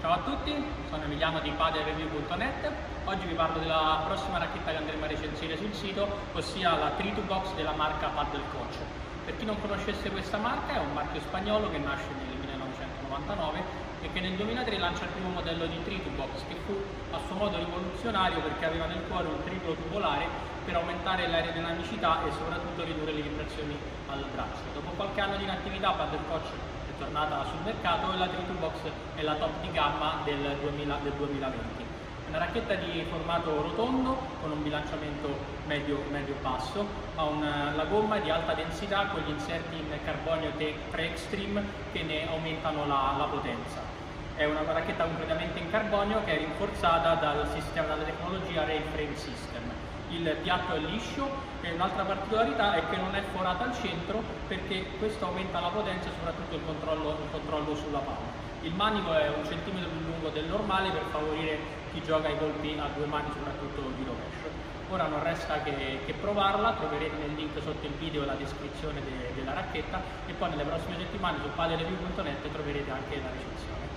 Ciao a tutti, sono Emiliano di padelreview.net. Oggi vi parlo della prossima racchetta che andremo a recensire sul sito, ossia la 3-2-Box della marca Padel Coach. Per chi non conoscesse questa marca, è un marchio spagnolo che nasce nel 1999 e che nel 2003 lancia il primo modello di 3-2-Box, che fu a suo modo rivoluzionario perché aveva nel cuore un triplo tubolare per aumentare l'aerodinamicità e soprattutto ridurre le vibrazioni al braccio. Dopo qualche anno di inattività, Padel Coach è tornata sul mercato e la 3-2-Box è la top di gamma del 2020. Una racchetta di formato rotondo con un bilanciamento medio-basso, ha la gomma di alta densità con gli inserti in carbonio 3 Extreme che ne aumentano la potenza. È una racchetta completamente in carbonio che è rinforzata dalla tecnologia Rail Frame System. Il piatto è liscio e un'altra particolarità è che non è forata al centro perché questo aumenta la potenza e soprattutto il controllo sulla palla. Il manico è 1 centimetro più lungo del normale per favorire chi gioca i colpi a due mani, soprattutto di rovescio. Ora non resta che provarla, troverete nel link sotto il video la descrizione della racchetta e poi nelle prossime settimane su padelreview.net troverete anche la recensione.